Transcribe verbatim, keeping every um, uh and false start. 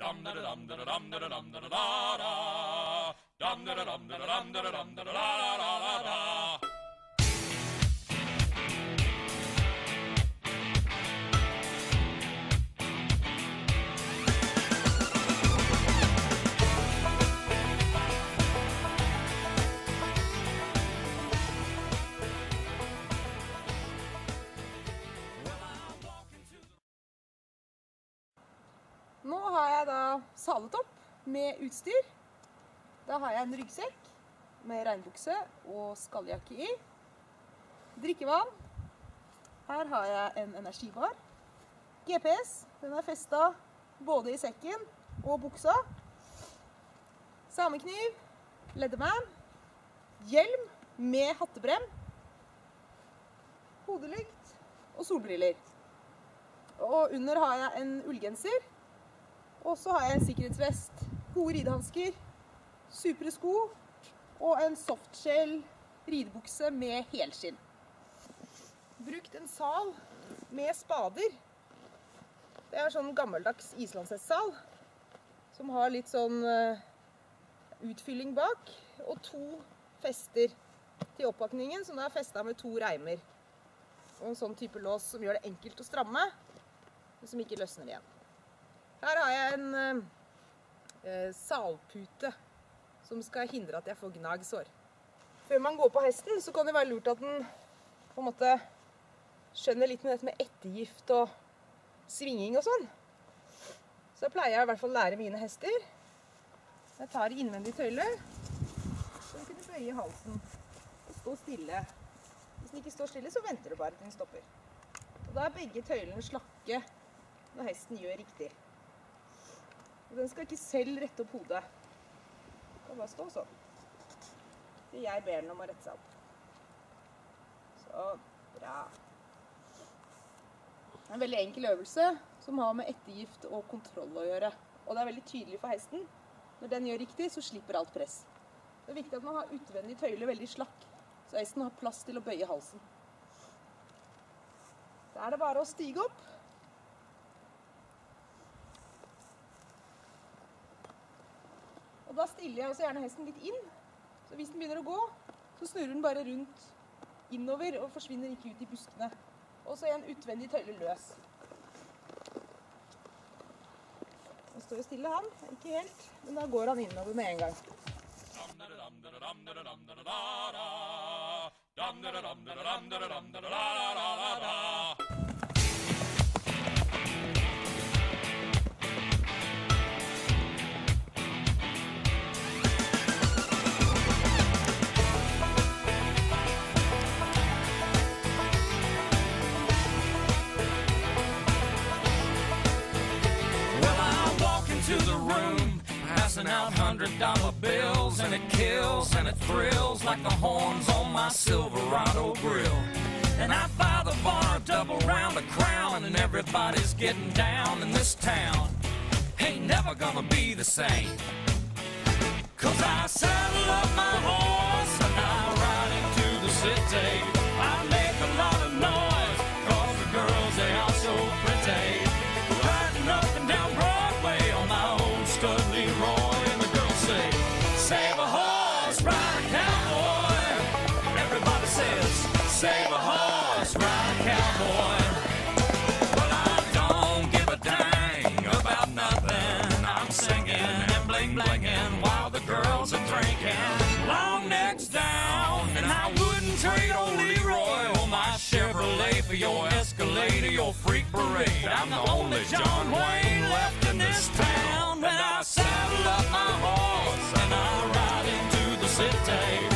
Nå har jeg da salet opp med utstyr. Da har jeg en ryggsekk med regnbukse og skalljakke i. Drikkevann. Her har jeg en energibar. G P S, den er festet både i sekken og buksa. Samekniv, Leatherman, hjelm med hattebrem, hodelykt og solbriller. Og under har jeg en ullgenser. Og så har jeg en sikkerhetsvest, gode ridehansker, supre sko og en softshell ridebukse med helskinn. Brukt en sal med spader. Det er sånn gammeldags islandshestsal som har litt sånn utfylling bak og to fester til oppakningen som er festet med to reimer. Og en sånn type lås som gjør det enkelt å stramme, men som ikke løsner igjen. Her har jeg en eh, salpute som skal hindre at jeg får gnagsår. Før man går på hesten, så kan det være lurt at den på en måte skjønner litt med dette med ettergift og svinging og sånn. Så pleier jeg i hvert fall å lære mine hester. Jeg tar innvendig tøyle, så den kunne bøye halsen og stå stille. Hvis den ikke står stille, så venter du bare til den stopper. Og da er begge tøylene slakke når hesten gjør riktig. Og den skal ikke selv rette opp hodet. Den kan bare stå sånn. Så jeg ber den om å rette seg opp. Så, bra. Det er en veldig enkel øvelse som har med ettergift og kontroll å gjøre. Og det er veldig tydelig for hesten. Når den gjør riktig, så slipper alt press. Det er viktig at man har utvendig tøyle veldig slakk, så hesten har plass til å bøye halsen. Da er det bare å stige opp. Og da stiller jeg også gjerne hesten litt inn, så hvis den begynner å gå, så snurrer den bare rundt innover og forsvinner ikke ut i buskene. Og så er en utvendig tøyle løs. Han står jo stille han, ikke helt, men da går han innover med en gang. Passing out hundred dollar bills, and it kills and it thrills like the horns on my Silverado grill. And I buy the bar a double round of Crown, and everybody's getting down in this town. Ain't never gonna be the same, 'cause I saddle up my horse and I ride into the city. I make a lot of noise 'cause the girls, they are so pretty. Riding up and down Broadway on my old stud Leroy, and the girls say, save a horse, ride a cowboy. Everybody says, save a horse, ride a cowboy. Well, I don't give a dang about nothing. I'm singing and bling blinging while the girls are drinking. Long necks down, and I wouldn't trade old Leroy or my Chevrolet for your Escalade or your freak parade. I'm the only John Wayne left in this town. When I saddle up my horse and I ride into the city.